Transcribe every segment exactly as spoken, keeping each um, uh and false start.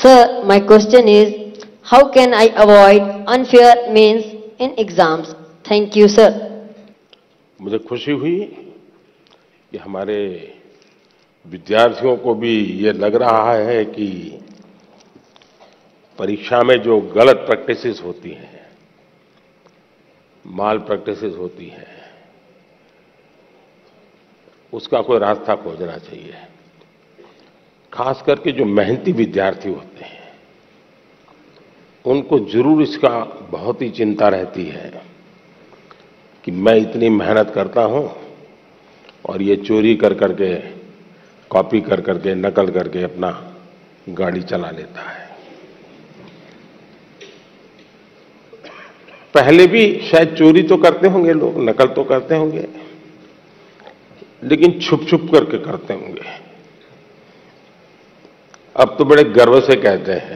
Sir, my question is, how can I avoid unfair means in exams? Thank you, sir. मुझे खुशी हुई कि हमारे विद्यार्थियों को भी ये लग रहा है कि परीक्षा में जो गलत प्रैक्टिसेस होती हैं, माल प्रैक्टिसेस होती हैं, उसका कोई रास्ता खोजना चाहिए। खास करके जो मेहनती विद्यार्थी होते हैं, उनको जरूर इसका बहुत ही चिंता रहती है कि मैं इतनी मेहनत करता हूं और ये चोरी कर करके, कॉपी कर करके, नकल करके अपना गाड़ी चला लेता है। पहले भी शायद चोरी तो करते होंगे लोग, नकल तो करते होंगे, लेकिन छुप छुप करके करते होंगे। अब तो बड़े गर्व से कहते हैं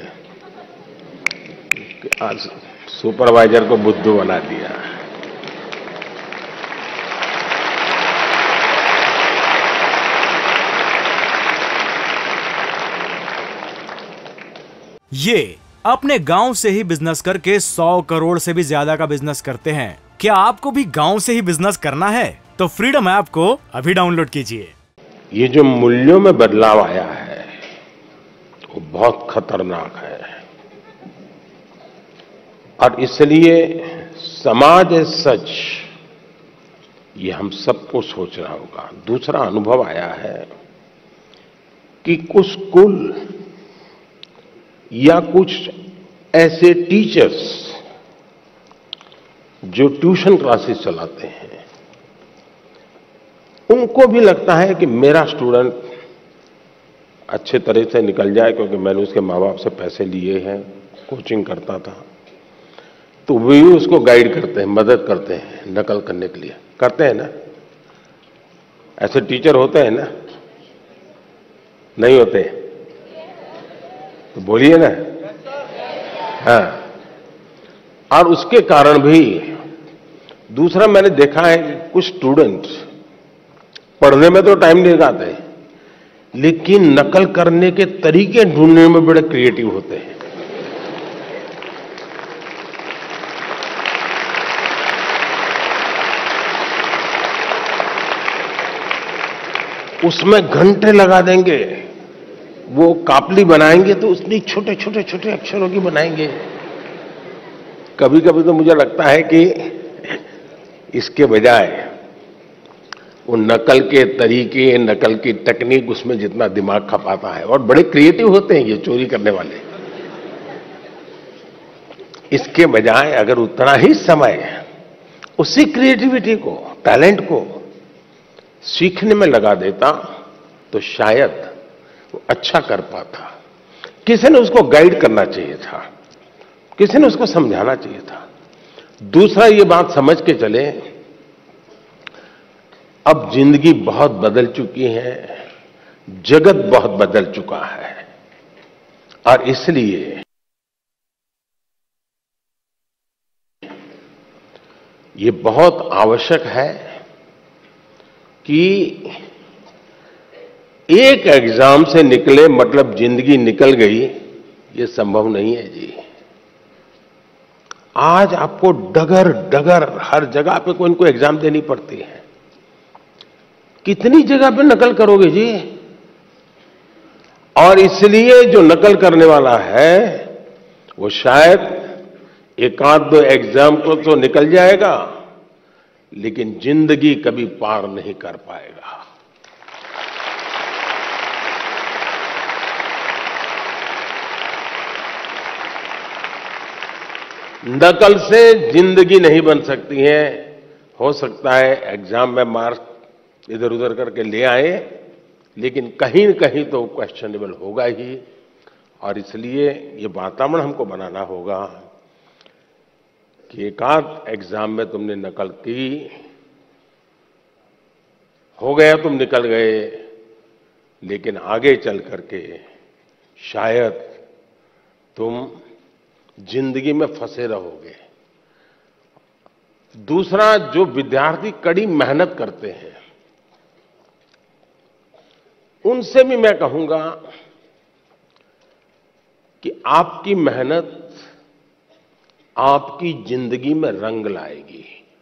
कि आज सुपरवाइजर को बुद्धू बना दिया। ये अपने गांव से ही बिजनेस करके सौ करोड़ से भी ज्यादा का बिजनेस करते हैं। क्या आपको भी गांव से ही बिजनेस करना है? तो फ्रीडम ऐप को अभी डाउनलोड कीजिए। ये जो मूल्यों में बदलाव आया है वो बहुत खतरनाक है और इसलिए समाज एज सच ये हम सबको सोचना होगा। दूसरा अनुभव आया है कि कुछ स्कूल या कुछ ऐसे टीचर्स जो ट्यूशन क्लासेस चलाते हैं, उनको भी लगता है कि मेरा स्टूडेंट अच्छे तरह से निकल जाए, क्योंकि मैंने उसके माँ बाप से पैसे लिए हैं, कोचिंग करता था, तो वे उसको गाइड करते हैं, मदद करते हैं नकल करने के लिए। करते हैं ना? ऐसे टीचर होते हैं ना? नहीं होते? तो बोलिए ना। हाँ। और उसके कारण भी दूसरा मैंने देखा है कि कुछ स्टूडेंट्स पढ़ने में तो टाइम नहीं लगाते, लेकिन नकल करने के तरीके ढूंढने में बड़े क्रिएटिव होते हैं। उसमें घंटे लगा देंगे, वो कापली बनाएंगे तो उसमें छोटे छोटे छोटे अक्षरों की बनाएंगे। कभी कभी तो मुझे लगता है कि इसके बजाय वो नकल के तरीके, नकल की टेक्निक, उसमें जितना दिमाग खपाता है, और बड़े क्रिएटिव होते हैं ये चोरी करने वाले, इसके बजाय अगर उतना ही समय उसी क्रिएटिविटी को, टैलेंट को सीखने में लगा देता तो शायद वो अच्छा कर पाता। किसी ने उसको गाइड करना चाहिए था, किसी ने उसको समझाना चाहिए था। दूसरा ये बात समझ के चले, अब जिंदगी बहुत बदल चुकी है, जगत बहुत बदल चुका है, और इसलिए ये बहुत आवश्यक है कि एक एग्जाम से निकले मतलब जिंदगी निकल गई, ये संभव नहीं है जी। आज आपको डगर डगर हर जगह पे कोई इनको एग्जाम देनी पड़ती है। कितनी जगह पे नकल करोगे जी? और इसलिए जो नकल करने वाला है वो शायद एक आध दो एग्जाम को तो निकल जाएगा, लेकिन जिंदगी कभी पार नहीं कर पाएगा। नकल से जिंदगी नहीं बन सकती है। हो सकता है एग्जाम में मार्क्स इधर उधर करके ले आए, लेकिन कहीं न कहीं तो क्वेश्चनेबल होगा ही। और इसलिए ये वातावरण हमको बनाना होगा कि एक आध एग्जाम में तुमने नकल की, हो गया, तुम निकल गए, लेकिन आगे चल करके शायद तुम जिंदगी में फंसे रहोगे। दूसरा, जो विद्यार्थी कड़ी मेहनत करते हैं उनसे भी मैं कहूंगा कि आपकी मेहनत आपकी जिंदगी में रंग लाएगी।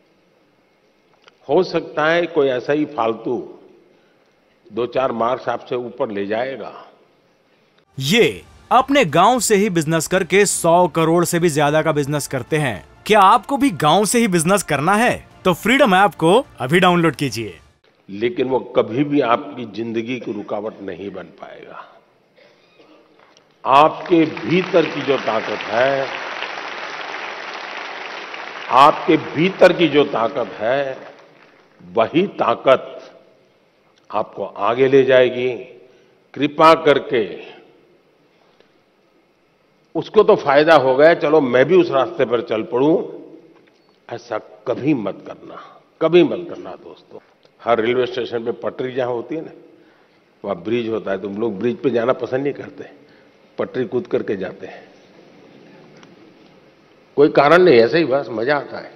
हो सकता है कोई ऐसा ही फालतू दो चार मार्क्स आपसे ऊपर ले जाएगा। ये अपने गांव से ही बिजनेस करके सौ करोड़ से भी ज्यादा का बिजनेस करते हैं। क्या आपको भी गांव से ही बिजनेस करना है? तो फ्रीडम ऐप को अभी डाउनलोड कीजिए। लेकिन वो कभी भी आपकी जिंदगी की रुकावट नहीं बन पाएगा। आपके भीतर की जो ताकत है, आपके भीतर की जो ताकत है, वही ताकत आपको आगे ले जाएगी। कृपा करके उसको तो फायदा हो गया, चलो मैं भी उस रास्ते पर चल पड़ूं, ऐसा कभी मत करना, कभी मत करना दोस्तों। हर रेलवे स्टेशन पे पटरी जहां होती है ना, वहां ब्रिज होता है। तुम लोग ब्रिज पे जाना पसंद नहीं करते, पटरी कूद करके जाते हैं। कोई कारण नहीं, ऐसे ही बस मजा आता है।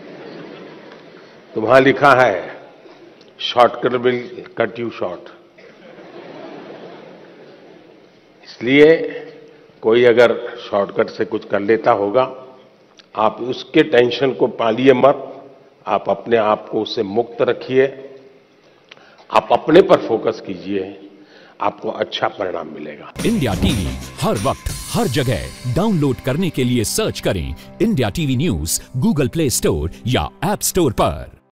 तो वहां लिखा है shortcut will cut you short. इसलिए कोई अगर शॉर्टकट से कुछ कर लेता होगा, आप उसके टेंशन को पालिए मत। आप अपने आप को उससे मुक्त रखिए, आप अपने पर फोकस कीजिए, आपको अच्छा परिणाम मिलेगा। इंडिया टीवी हर वक्त हर जगह डाउनलोड करने के लिए सर्च करें India TV news Google Play Store या ऐप स्टोर पर।